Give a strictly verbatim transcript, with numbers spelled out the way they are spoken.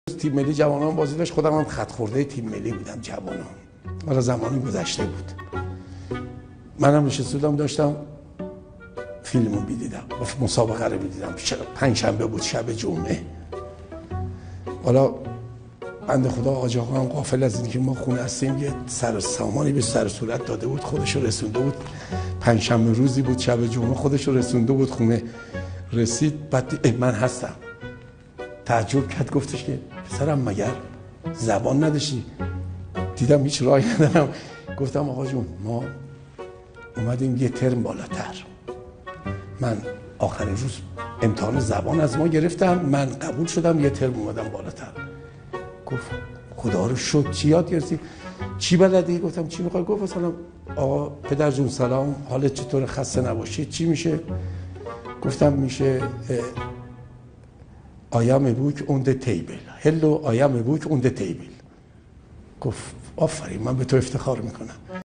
تیم ملی جوانان بازی داشت، خودم هم خط خورده تیم ملی بودم جوانان. حالا زمانی گذشته بود. منم نشسته بودم داشتم فیلمو می‌دیدم، مسابقه رو می‌دیدم. پنج شنبه بود، شب جمعه. حالا بنده خدا آقا جاقا هم غافل از اینکه ما خونه هستیم یه سر سامانی به سر صورت داده بود، خودش رو رسونده بود. پنج شنبه روزی بود، شب جمعه، خودش رو رسونده بود خونه. رسید بعد من هستم. تعجب کرد، گفتش که پسرم مگر زبان نداشتی؟ دیدم هیچ راهی ندارم. گفتم آقا جون ما اومدیم یه ترم بالاتر. من آخرین روز امتحان زبان از ما گرفتم، من قبول شدم، یه ترم اومدم بالاتر. گفت خدا رو شکر. چی یاد گرفتی؟ چی بلدی؟ گفتم چی میخوای؟ گفت مثلا آقا پدر جون سلام، حالت چطور؟ خسته نباشی. چی میشه؟ گفتم میشه I am a book on the table. Hello I am a book on the table. گفت آفرین، من به تو افتخار میکنم.